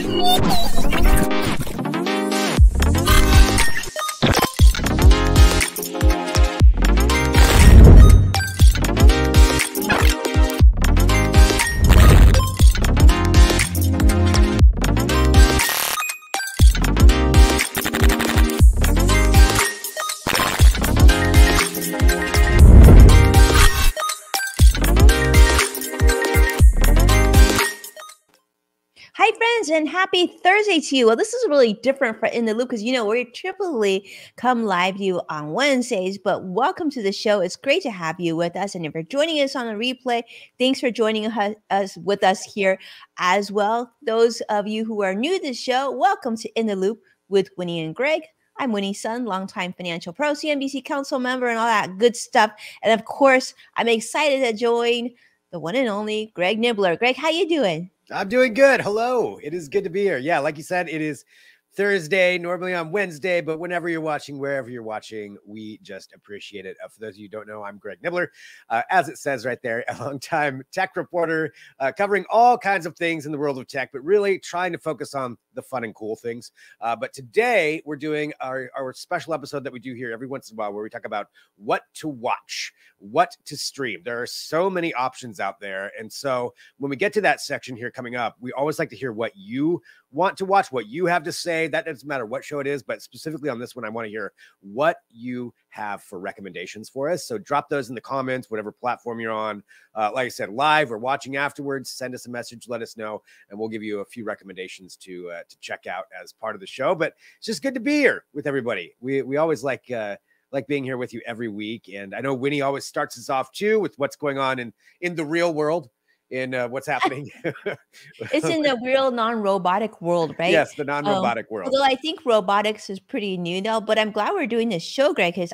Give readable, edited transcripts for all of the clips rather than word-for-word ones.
Hi, friends, and happy Thursday to you. Well, this is really different for In the Loop because, we typically come live to you on Wednesdays, but welcome to the show. It's great to have you with us. And if you're joining us on a replay, thanks for joining us with us here as well. Those of you who are new to the show, welcome to In the Loop with Winnie and Greg. I'm Winnie Sun, longtime financial pro, CNBC council member, and all that good stuff. And of course, I'm excited to join the one and only Greg Nibbler. Greg, how you doing? I'm doing good. Hello. It is good to be here. Yeah, like you said, it is Thursday, normally on Wednesday, but whenever you're watching, wherever you're watching, we just appreciate it. For those of you who don't know, I'm Greg Nibbler. As it says right there, a longtime tech reporter, covering all kinds of things in the world of tech, but really trying to focus on the fun and cool things. But today we're doing our special episode that we do here every once in a while, where we talk about what to watch, what to stream. There are so many options out there. And so when we get to that section here coming up, we always like to hear what you want to watch, what you have to say. That doesn't matter what show it is, but specifically on this one, I want to hear what you have for recommendations for us. So drop those in the comments, whatever platform you're on. Like I said, live or watching afterwards, send us a message, let us know, and we'll give you a few recommendations to check out as part of the show. But it's just good to be here with everybody. We always like being here with you every week. And I know Winnie always starts us off too with what's going on in the real world, in what's happening. It's in the real non-robotic world, right? Yes, the non-robotic world. Although I think robotics is pretty new now, but I'm glad we're doing this show, Greg, because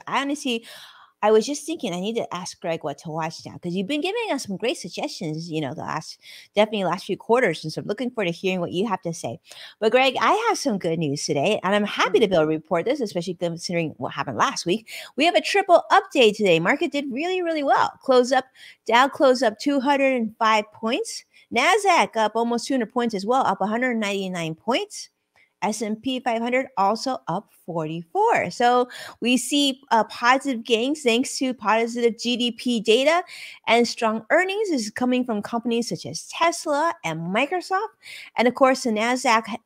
I was just thinking I need to ask Greg what to watch now, because you've been giving us some great suggestions, the last few quarters. And so I'm looking forward to hearing what you have to say. But Greg, I have some good news today, and I'm happy to be able to report this, especially considering what happened last week. We have a triple update today. Market did really, really well. Dow closed up 205 points. NASDAQ up almost 200 points as well, up 199 points. S&P 500 also up 44. So we see positive gains thanks to positive GDP data, and strong earnings is coming from companies such as Tesla and Microsoft. And of course, the NASDAQ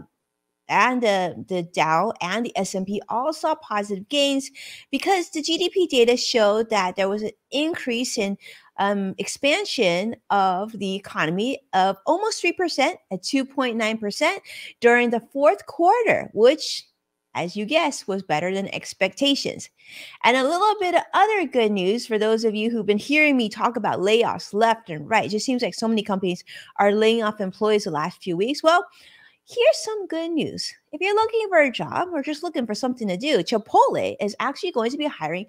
and the Dow and the S&P all saw positive gains because the GDP data showed that there was an increase in expansion of the economy of almost 3% at 2.9% during the fourth quarter, which, as you guessed, was better than expectations. And a little bit of other good news for those of you who've been hearing me talk about layoffs left and right. It just seems like so many companies are laying off employees the last few weeks. Well, here's some good news. If you're looking for a job or just looking for something to do, Chipotle is actually going to be hiring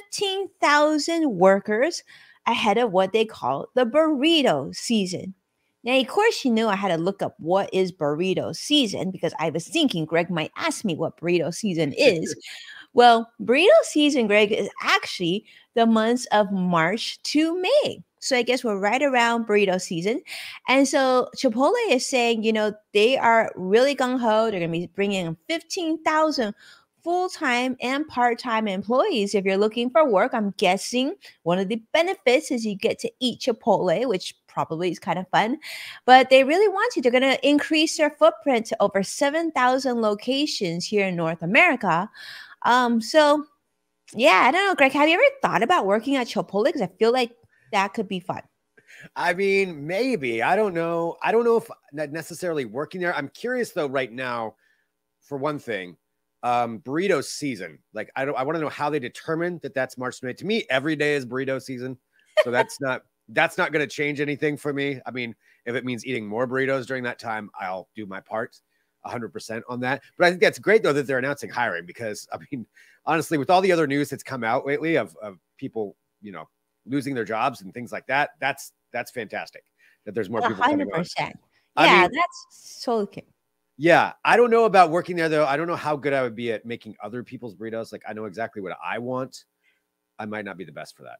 15,000 workers ahead of what they call the burrito season. Now, of course, I had to look up what is burrito season, because I was thinking Greg might ask me what burrito season is. Well, burrito season, Greg, is actually the months of March to May. So I guess we're right around burrito season. And so Chipotle is saying, they are really gung-ho. They're going to be bringing in 15,000 full-time and part-time employees. If you're looking for work, I'm guessing one of the benefits is you get to eat Chipotle, which probably is kind of fun. But they really want to. They're going to increase their footprint to over 7,000 locations here in North America. So, yeah, I don't know, Greg, have you ever thought about working at Chipotle? Because I feel like that could be fun. I mean, maybe. I don't know. I don't know if not necessarily working there. I'm curious, though, right now, for one thing, burrito season. Like, I want to know how they determine that that's March to May. To me, every day is burrito season. So that's not going to change anything for me. I mean, if it means eating more burritos during that time, I'll do my part 100% on that. But I think that's great, though, that they're announcing hiring, because, I mean, honestly, with all the other news that's come out lately of people, losing their jobs and things like that, that's fantastic that there's more people coming on. 100%. Yeah, that's so okay. Yeah, I don't know about working there, though. I don't know how good I would be at making other people's burritos. Like, I know exactly what I want. I might not be the best for that.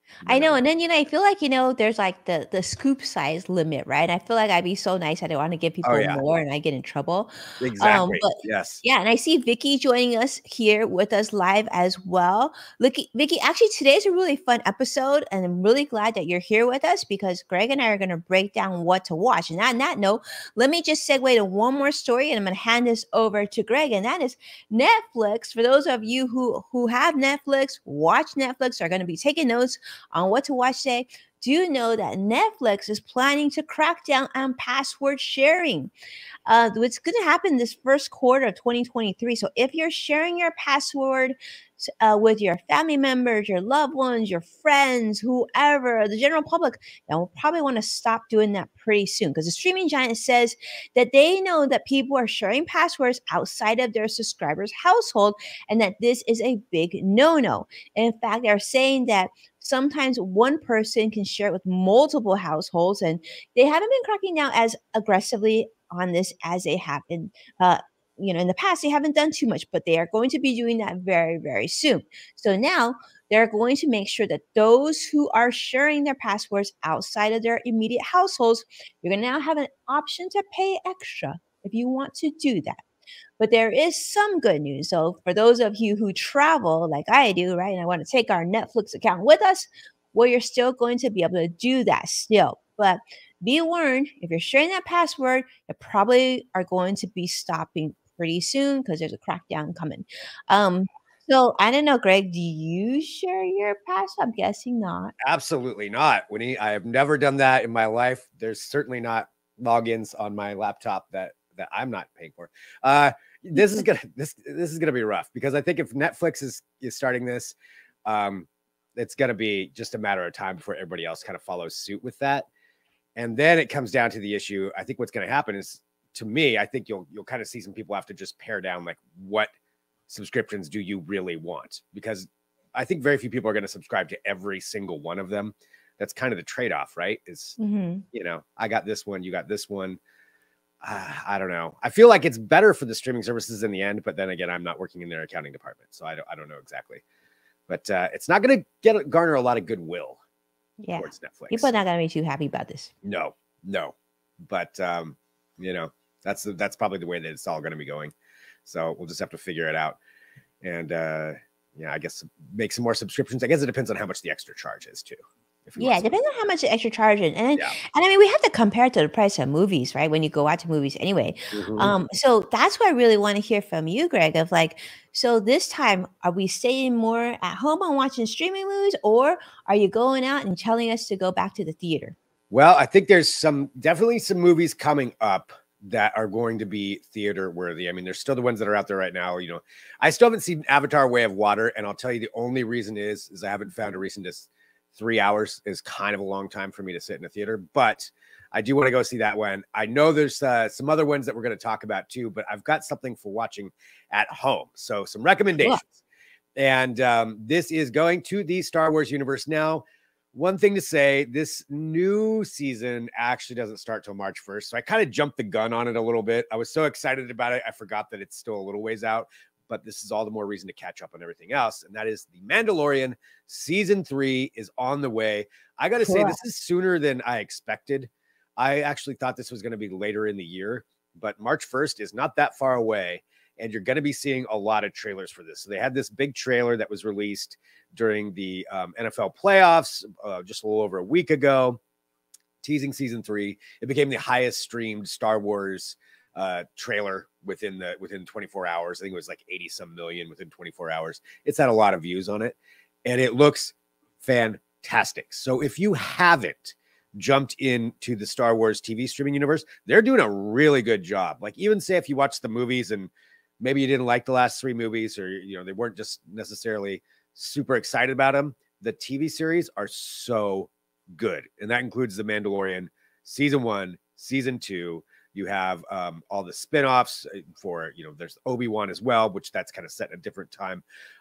I No, know, no. and then, I feel like, there's like the scoop size limit, right? I feel like I'd be so nice, I don't wanna give Oh people yeah, more and I get in trouble. exactly. But Yes. yeah, and I see Vicky joining us here with us live as well. Vicky, actually today's a really fun episode, and I'm really glad that you're here with us because Greg and I are gonna break down what to watch. And on that note, let me just segue to one more story, and I'm gonna hand this over to Greg, and that is Netflix. For those of you who have Netflix, watch Netflix, are gonna be taking notes on what to watch today. Do you know that Netflix is planning to crack down on password sharing? What's going to happen this first quarter of 2023. So if you're sharing your password with your family members, your loved ones, your friends, whoever, the general public, then we'll probably want to stop doing that pretty soon because the streaming giant says that they know that people are sharing passwords outside of their subscribers' household and that this is a big no-no. In fact, they're saying that sometimes one person can share it with multiple households, and they haven't been cracking down as aggressively on this as they have in the past. They haven't done too much, but they are going to be doing that very, very soon. So now they're going to make sure that those who are sharing their passwords outside of their immediate households, you're going to now have an option to pay extra if you want to do that. But there is some good news. So for those of you who travel like I do, right, and I want to take our Netflix account with us, well, you're still going to be able to do that still. But be warned, if you're sharing that password, you probably are going to be stopping pretty soon because there's a crackdown coming. Um, so I don't know, Greg, do you share your password? I'm guessing not. Absolutely not, Winnie. I have never done that in my life. There's certainly not logins on my laptop that I'm not paying for. This is gonna this is gonna be rough because I think if Netflix is starting this, um, it's gonna be just a matter of time before everybody else kind of follows suit with that. And then it comes down to the issue. I think what's gonna happen is, to me, I think you'll kind of see some people have to just pare down like what subscriptions do you really want, because I think very few people are going to subscribe to every single one of them. That's kind of the trade-off, right? Is, Mhm. I got this one, you got this one. I don't know. I feel like it's better for the streaming services in the end, but then again, I'm not working in their accounting department, so I don't know exactly. But it's not going to garner a lot of goodwill Yeah. towards People Netflix. are not going to be too happy about this. No. But that's probably the way that it's all going to be going. So we'll just have to figure it out. And I guess make some more subscriptions. I guess it depends on how much the extra charge is too. Yeah, it depends on how much the extra charge Yeah. and I mean, we have to compare it to the price of movies, right? When you go out to movies anyway. Mhm. So that's what I really want to hear from you, Greg, of like, so this time, are we staying more at home and watching streaming movies, or are you going out and telling us to go back to the theater? Well, I think there's definitely some movies coming up that are going to be theater worthy. I mean, there's still the ones that are out there right now. I still haven't seen Avatar: Way of Water, and I'll tell you the only reason is I haven't found a reason to. 3 hours is kind of a long time for me to sit in a theater, but I do want to go see that one. I know there's some other ones that we're going to talk about too, but I've got something for watching at home. So some recommendations. And this is going to the Star Wars universe now. One thing to say, this new season actually doesn't start till March 1st. So I kind of jumped the gun on it a little bit. I was so excited about it, I forgot that it's still a little ways out. But this is all the more reason to catch up on everything else. And that is The Mandalorian season 3 is on the way. I got to say, this is sooner than I expected. I actually thought this was going to be later in the year, but March 1st is not that far away. And you're going to be seeing a lot of trailers for this. So they had this big trailer that was released during the NFL playoffs just a little over a week ago, teasing season 3. It became the highest streamed Star Wars trailer within 24 hours. I think it was like 80 some million within 24 hours. It's had a lot of views on it, and it looks fantastic. So if you haven't jumped into the Star Wars TV streaming universe, they're doing a really good job. Like, even say if you watch the movies and maybe you didn't like the last 3 movies, or they weren't just necessarily super excited about them, the TV series are so good. And that includes The Mandalorian season 1, season 2. You have all the spinoffs for, there's Obi-Wan as well, which that's kind of set in a different time.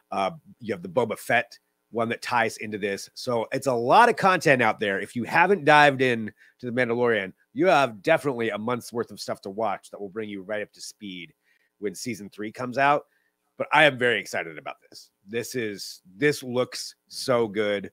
You have the Boba Fett one that ties into this. So it's a lot of content out there. If you haven't dived in to The Mandalorian, you have definitely a month's worth of stuff to watch that will bring you right up to speed when season 3 comes out. But I am very excited about this. This looks so good.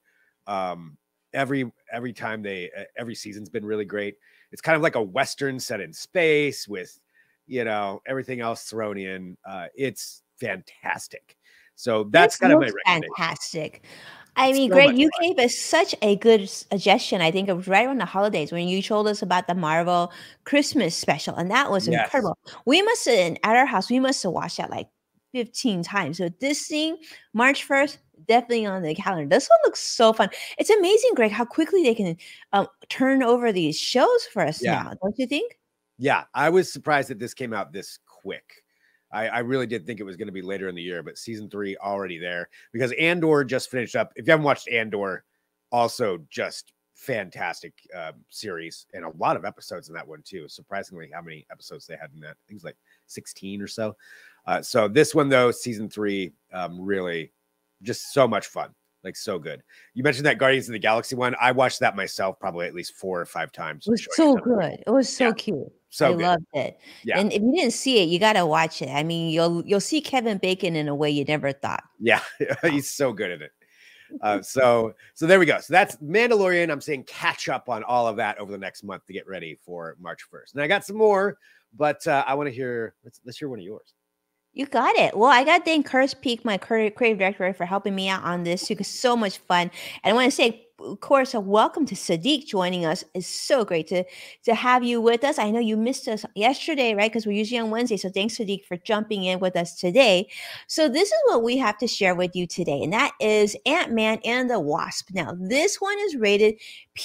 Every time every season's been really great. It's kind of like a Western set in space with, everything else thrown in. It's fantastic. So that's This kind of my looks recommendation. fantastic. I mean, So much Greg, you fun. gave us such a good suggestion. I think it was right around the holidays when you told us about the Marvel Christmas special, and that was Yes. incredible. We must have, at our house, we must have watched that like 15 times. So this thing, March 1st, definitely on the calendar. This one looks so fun. It's amazing, Greg, how quickly they can turn over these shows for us Yeah. now, don't you think? Yeah. I was surprised that this came out this quick. I really did think it was going to be later in the year, but season 3 already there because Andor just finished up. If you haven't watched Andor, also just fantastic series and a lot of episodes in that one too. Surprisingly, how many episodes they had in that? I think it was like 16 or so. So this one though, season 3, really just so much fun, like so good. You mentioned that Guardians of the Galaxy one. I watched that myself probably at least 4 or 5 times. It was so good. It was so cute. So I good. loved it. Yeah. And if you didn't see it, you gotta watch it. I mean, you'll see Kevin Bacon in a way you never thought. Yeah, he's so good at it. So there we go. So that's Mandalorian. I'm saying catch up on all of that over the next month to get ready for March 1st. And I got some more, but I want to hear. Let's hear one of yours. You got it. Well, I got to thank Curtis Peak, my creative director, for helping me out on this. It was so much fun. And I want to say, of course, a welcome to Sadiq joining us. It's so great to have you with us. I know you missed us yesterday, right? Because we're usually on Wednesday. So thanks, Sadiq, for jumping in with us today. So this is what we have to share with you today, and that is Ant-Man and the Wasp. Now, this one is rated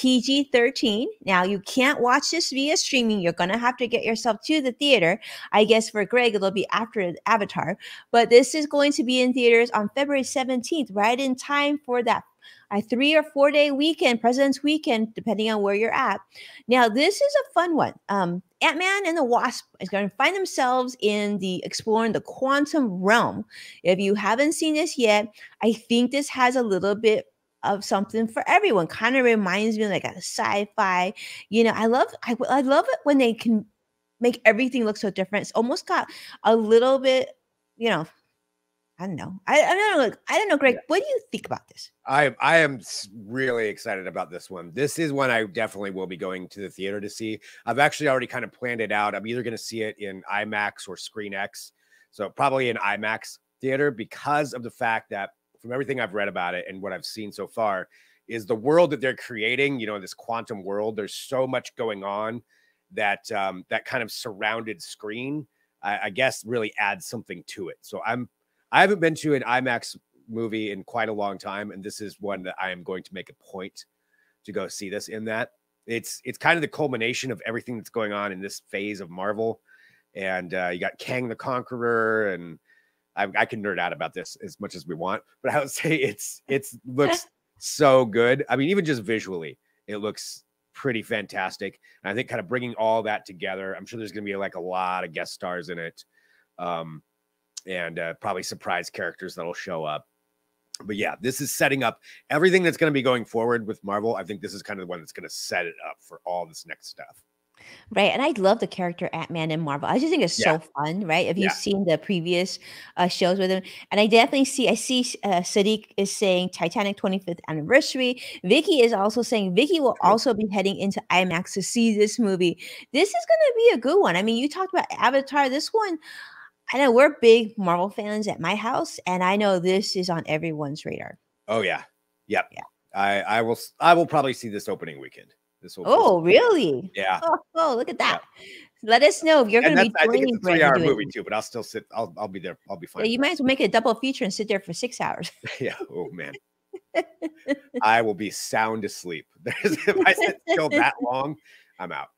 PG-13. Now, you can't watch this via streaming. You're going to have to get yourself to the theater. I guess for Greg, it'll be after Avatar. But this is going to be in theaters on February 17th, right in time for that a 3 or 4 day weekend, President's Weekend, depending on where you're at. Now, this is a fun one. Ant-Man and the Wasp is going to find themselves in exploring the quantum realm. If you haven't seen this yet, I think this has a little bit of something for everyone. Kind of reminds me of like a sci-fi. I love it when they can make everything look so different. It's almost got a little bit, I don't know. I don't know, Greg. Yeah. What do you think about this? I am really excited about this one. This is one I definitely will be going to the theater to see. I've actually already kind of planned it out. I'm either going to see it in IMAX or Screen X. So probably in IMAX theater because of the fact that from everything I've read about it and what I've seen so far is the world that they're creating, this quantum world. There's so much going on that that kind of surrounded screen, I guess, really adds something to it. So I haven't been to an IMAX movie in quite a long time, and this is one that I am going to make a point to go see this in that. It's kind of the culmination of everything that's going on in this phase of Marvel. And you got Kang the Conqueror, and I can nerd out about this as much as we want, but I would say it looks so good. I mean, even just visually, it looks pretty fantastic. And I think kind of bringing all that together, I'm sure there's going to be like a lot of guest stars in it. And probably surprise characters that'll show up. But yeah, this is setting up everything that's going to be going forward with Marvel. I think this is kind of the one that's going to set it up for all this next stuff. Right. And I love the character Ant-Man in Marvel. I just think it's so fun, right? If you've seen the previous shows with him. And I see Sadiq is saying Titanic 25th anniversary. Vicky is also saying Vicky will also be heading into IMAX to see this movie. This is going to be a good one. I mean, you talked about Avatar. This one, I know we're big Marvel fans at my house, and I know this is on everyone's radar. Oh yeah. Yep. Yeah. I will probably see this opening weekend. Oh, really? Yeah. Oh, look at that. Yeah. Let us know if you're going to be joining. I think it's a 3-hour movie too, but I'll still sit. I'll be there. I'll be fine. Yeah, you might as well make it a double feature and sit there for 6 hours. Yeah. Oh man. I will be sound asleep. If I sit still that long, I'm out.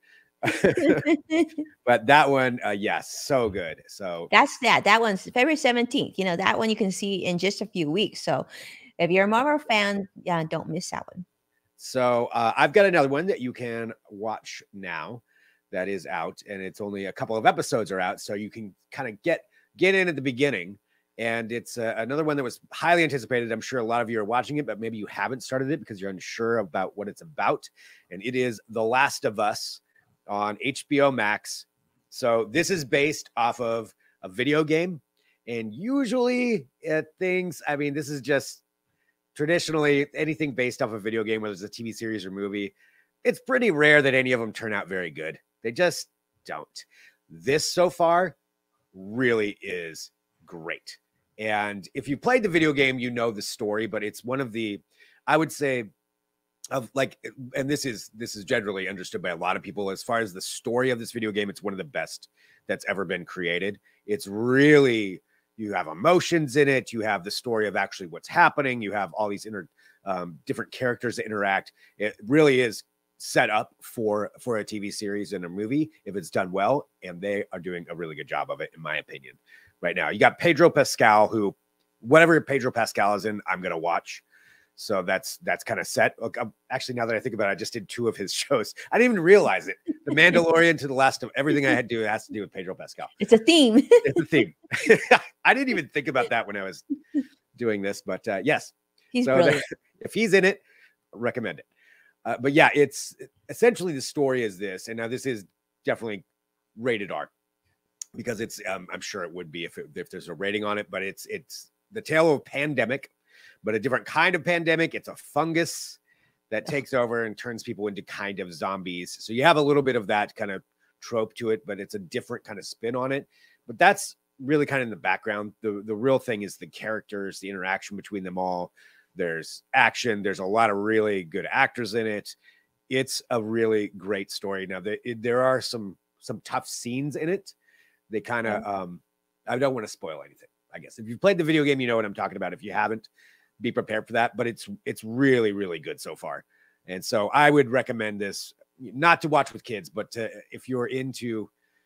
But that one, yes, so good. So that one's February 17th. That one you can see in just a few weeks. So if you're a Marvel fan, don't miss that one. So I've got another one that you can watch now that is out, and it's only a couple of episodes are out, so you can kind of get in at the beginning. And it's another one that was highly anticipated. I'm sure a lot of you are watching it, but maybe you haven't started it because you're unsure about what it's about. And it is The Last of Us on HBO Max. So this is based off of a video game. And usually this is just traditionally anything based off a video game, whether it's a TV series or movie, it's pretty rare that any of them turn out very good. They just don't. This so far really is great. And if you played the video game, you know the story, but it's one of the, I would say, of like, and this is generally understood by a lot of people, as far as the story of this video game, it's one of the best that's ever been created. It's really, you have emotions in it, you have the story of actually what's happening, you have all these different characters that interact. It really is set up for a TV series and a movie if it's done well, and they are doing a really good job of it, in my opinion. Right now, you got Pedro Pascal, who whatever Pedro Pascal is in, I'm gonna watch. So that's kind of set. Look, actually, now that I think about it, I just did 2 of his shows. I didn't even realize it. The Mandalorian to the last of everything I had to do has to do with Pedro Pascal. It's a theme. It's a theme. I didn't even think about that when I was doing this, but yes, he's brilliant. If he's in it, recommend it. But yeah, it's essentially the story is this, and now this is definitely rated R because it's I'm sure it would be if there's a rating on it, but it's the tale of a pandemic, but a different kind of pandemic. It's a fungus that takes over and turns people into kind of zombies. So you have a little bit of that kind of trope to it, but it's a different kind of spin on it. But that's really kind of in the background. The real thing is the characters, the interaction between them all. There's action. There's a lot of really good actors in it. It's a really great story. Now, there are some tough scenes in it. They kind of, I don't want to spoil anything, I guess. If you've played the video game, you know what I'm talking about. If you haven't, be prepared for that. But it's really, really good so far. And so I would recommend this, not to watch with kids, but if you're into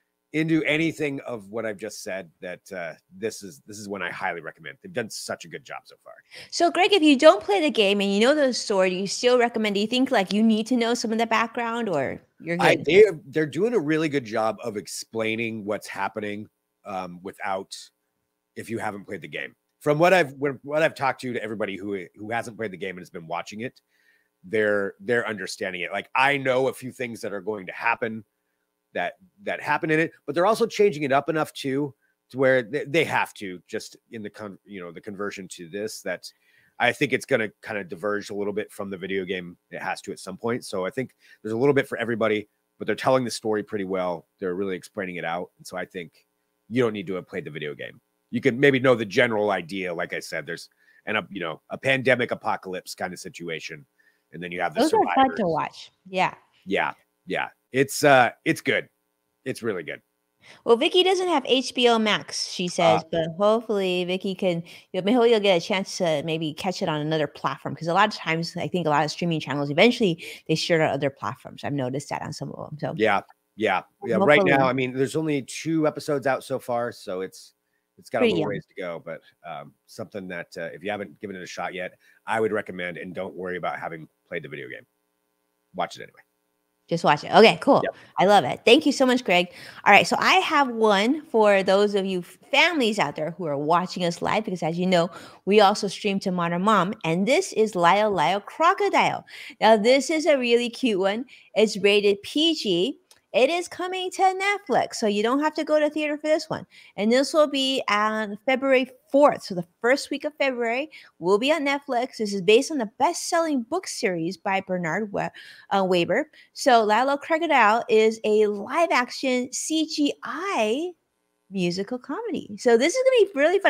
anything of what I've just said, that this is one I highly recommend. They've done such a good job so far. So, Greg, if you don't play the game and you know the story, do you still recommend? Do you think like you need to know some of the background, or you're good? They're doing a really good job of explaining what's happening without, if you haven't played the game. From what I've talked to everybody who hasn't played the game and has been watching it, they're understanding it. Like, I know a few things that are going to happen that happen in it, but they're also changing it up enough too, to where they have to, just in the conversion to this, that I think it's going to kind of diverge a little bit from the video game. It has to at some point. So I think there's a little bit for everybody, but they're telling the story pretty well. They're really explaining it out. And so I think you don't need to have played the video game. You can maybe know the general idea. Like I said, there's a pandemic apocalypse kind of situation. And then you have the Those survivors. are fun to watch. Yeah. It's good. It's really good. Well, Vicky doesn't have HBO Max, she says, but hopefully Vicky can, maybe you'll get a chance to maybe catch it on another platform. Because a lot of times, I think a lot of streaming channels, eventually they share it on other platforms. I've noticed that on some of them. So yeah. Right now, I mean, there's only 2 episodes out so far, so it's got a little ways to go. But something that if you haven't given it a shot yet, I would recommend, and don't worry about having played the video game. Watch it anyway. Just watch it. Okay, cool. Yep. I love it. Thank you so much, Greg. All right, so I have one for those of you families out there who are watching us live, because as you know, we also stream to Modern Mom, and this is Lyle Lyle Crocodile. Now, this is a really cute one. It's rated PG. It is coming to Netflix, so you don't have to go to theater for this one. And this will be on February 4th. So the first week of February will be on Netflix. This is based on the best-selling book series by Bernard Weber. So Lilo Crocodile is a live-action CGI musical comedy. So this is going to be really fun.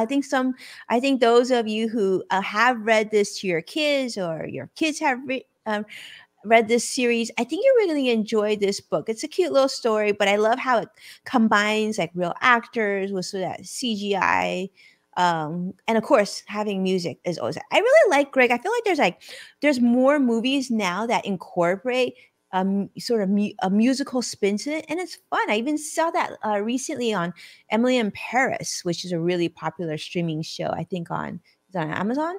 I think those of you who have read this to your kids, or your kids have read this series, I think you're really going to enjoy this book. It's a cute little story, but I love how it combines like real actors with sort of that CGI. And of course, having music is always, I really like, Greg, I feel like there's more movies now that incorporate sort of a musical spin to it, and it's fun. I even saw that recently on Emily in Paris, which is a really popular streaming show, I think on Amazon.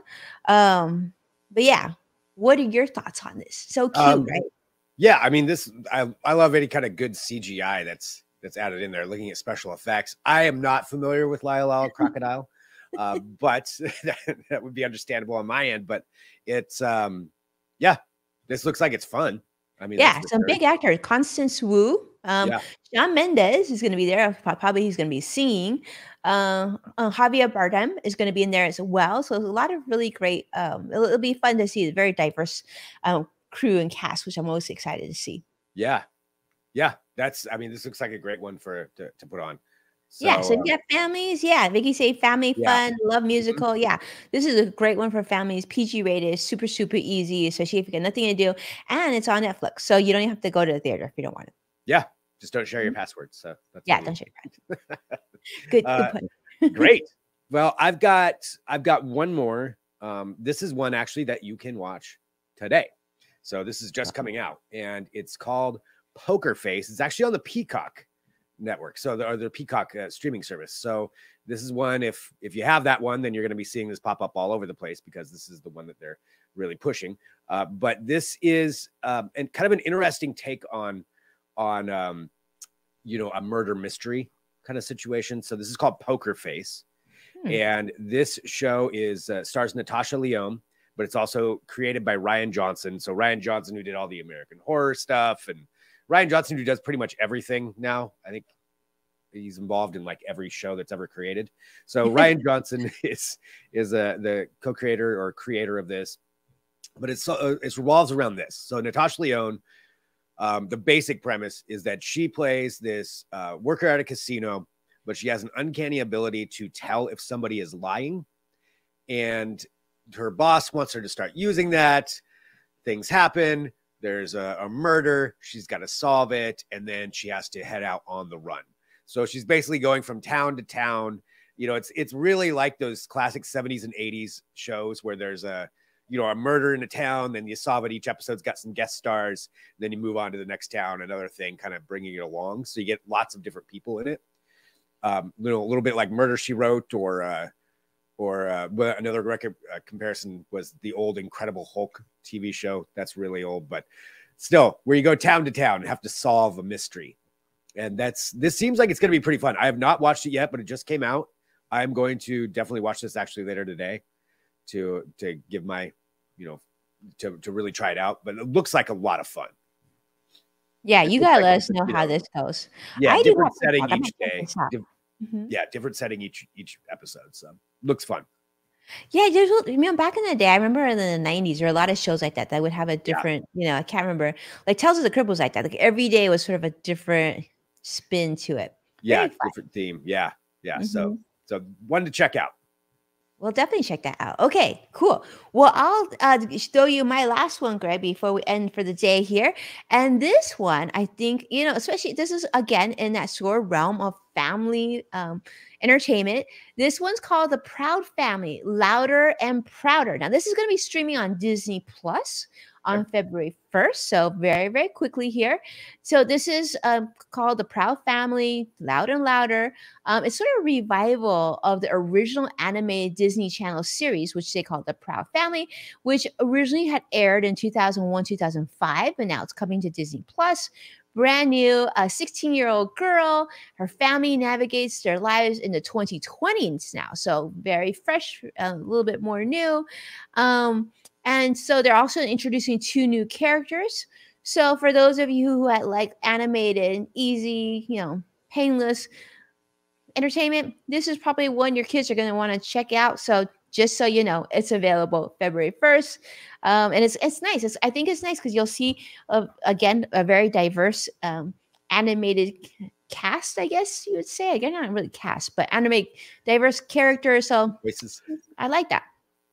But yeah, what are your thoughts on this? So cute, right? Yeah, I mean, I love any kind of good CGI that's added in there. Looking at special effects, I am not familiar with Lyle Lyle Crocodile, but that would be understandable on my end. But it's this looks like it's fun. I mean, that's Yeah, for some sure. big actors. Constance Wu, Yeah. Shawn Mendes is going to be there. Probably he's going to be singing. Javier Bardem is going to be in there as well. So there's a lot of really great. It'll be fun to see a very diverse crew and cast, which I'm most excited to see. Yeah. Yeah. I mean, this looks like a great one to put on. Yeah, so So if you have families, yeah, Vicky say family yeah. fun, love Mhm. musical. Yeah, this is a great one for families. PG rated, super super easy, especially if you got nothing to do, and it's on Netflix, so you don't even have to go to the theater if you don't want it. Yeah. Just don't share your Mhm. passwords. So that's Yeah, all you don't share your friends. Good uh point. great. Well, I've got one more. This is one actually that you can watch today. So this is just coming out, and it's called Poker Face. It's actually on the Peacock network, so their Peacock streaming service. So this is one. If you have that one, then you're going to be seeing this pop up all over the place because this is the one that they're really pushing. But this is and kind of an interesting take on a murder mystery kind of situation. So this is called Poker Face. Hmm. And this show stars Natasha Lyonne, but it's also created by Rian Johnson. So Rian Johnson, who did all the American Horror stuff, and Rian Johnson, who does pretty much everything now. I think he's involved in like every show that's ever created. So Rian Johnson is the co-creator or creator of this, but it revolves around this. So Natasha Lyonne, the basic premise is that she plays this worker at a casino, but she has an uncanny ability to tell if somebody is lying. And her boss wants her to start using that. Things happen. There's a murder. She's got to solve it. And then she has to head out on the run. So she's basically going from town to town. It's really like those classic 70s and 80s shows where there's a murder in a town, then you solve it. Each episode's got some guest stars. Then you move on to the next town, another thing, kind of bringing it along. So you get lots of different people in it. A little bit like Murder, She Wrote, or another comparison was the old Incredible Hulk TV show. That's really old, but still, where you go town to town and have to solve a mystery. And this seems like it's going to be pretty fun. I have not watched it yet, but it just came out. I'm going to definitely watch this actually later today to give my, to really try it out. But it looks like a lot of fun. Yeah, It you looks gotta like let it's, us know how this goes. yeah, I do different have setting TikTok. I each might check day. this out. Mhm. Yeah, different setting each episode. So looks fun. Yeah, back in the day, I remember in the 90s, there were a lot of shows like that would have a different, I can't remember. Like Tales of the Crypt was like that. Like every day was sort of a different spin to it. Yeah, Very fun. different theme. Yeah. Mhm. So one to check out. We'll definitely check that out. Okay, cool. Well, I'll show you my last one, Greg, before we end for the day here. And this one, I think, especially this is again in that sort of realm of family entertainment. This one's called The Proud Family, Louder and Prouder. Now, this is going to be streaming on Disney Plus on February 1st. So very, very quickly here. So this is called The Proud Family, Loud and Louder. It's sort of a revival of the original animated Disney Channel series, which they call The Proud Family, which originally had aired in 2001, 2005, but now it's coming to Disney Plus. Brand new, a 16-year-old girl. Her family navigates their lives in the 2020s now. So very fresh, a little bit more new. And so they're also introducing 2 new characters. So for those of you who had like animated, easy, painless entertainment, this is probably one your kids are going to want to check out. So just so you know, it's available February 1st. And it's nice. I think it's nice because you'll see, again, a very diverse animated cast, I guess you would say. Again, not really cast, but animate diverse characters. So Voices. I like that.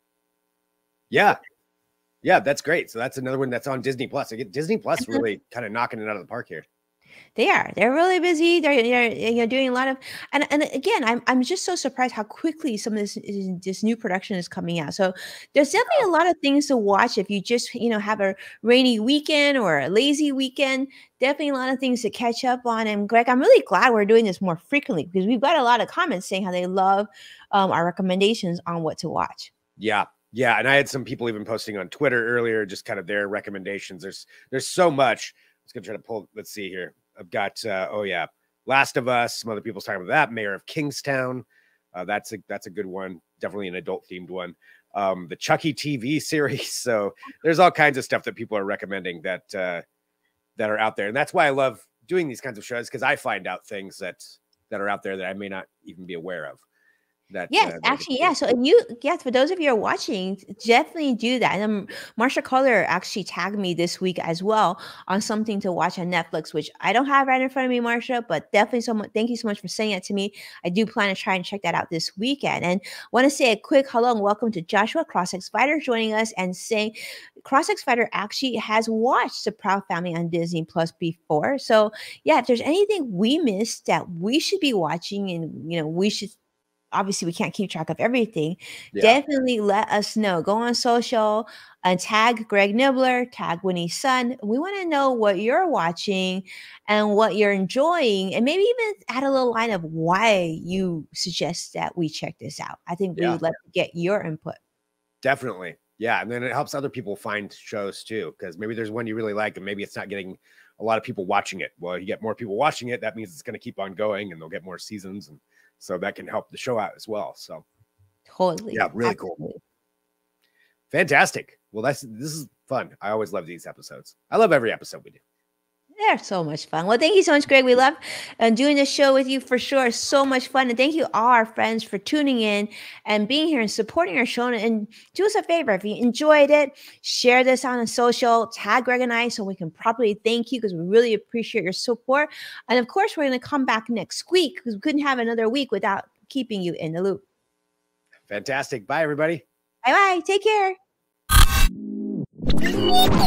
Yeah, that's great. So that's another one that's on Disney Plus. I get Disney Plus really kind of knocking it out of the park here. They are. They're really busy. They're doing a lot of, and again, I'm just so surprised how quickly some of this new production is coming out. So there's definitely a lot of things to watch if you just have a rainy weekend or a lazy weekend. Definitely a lot of things to catch up on. And Greg, I'm really glad we're doing this more frequently because we've got a lot of comments saying how they love our recommendations on what to watch. Yeah, and I had some people even posting on Twitter earlier, just kind of their recommendations. There's so much. I was gonna try to pull. Let's see here. I've got Last of Us. Some other people's talking about that. Mayor of Kingstown. That's a good one. Definitely an adult themed one. The Chucky TV series. So there's all kinds of stuff that people are recommending that that are out there. And that's why I love doing these kinds of shows, because I find out things that are out there that I may not even be aware of. That Yes, actually, yeah. So, yes, for those of you who are watching, definitely do that. And Marsha Collier actually tagged me this week as well on something to watch on Netflix, which I don't have right in front of me, Marsha, but definitely thank you so much for saying it to me. I do plan to try and check that out this weekend. And want to say a quick hello and welcome to Joshua Crossx Fighter joining us and saying Crossx Fighter actually has watched The Proud Family on Disney Plus before. So, yeah, if there's anything we missed that we should be watching, and we should. Obviously, we can't keep track of everything. Yeah. Definitely let us know. Go on social and tag Greg Nibbler, tag Winnie's son. We want to know what you're watching and what you're enjoying, and maybe even add a little line of why you suggest that we check this out. I think we would like to get your input. Definitely. Yeah. And then it helps other people find shows too, because maybe there's one you really like and maybe it's not getting a lot of people watching it. Well, you get more people watching it, that means it's going to keep on going and they'll get more seasons. And so that can help the show out as well. So totally. Yeah, really cool. Fantastic. Well, this is fun. I always love these episodes. I love every episode we do. They're so much fun. Well, thank you so much, Greg. We love doing this show with you for sure. So much fun. And thank you all our friends for tuning in and being here and supporting our show. And do us a favor. If you enjoyed it, share this on social, tag Greg and I so we can properly thank you, because we really appreciate your support. And of course, we're going to come back next week, because we couldn't have another week without keeping you in the loop. Fantastic. Bye, everybody. Bye-bye. Take care.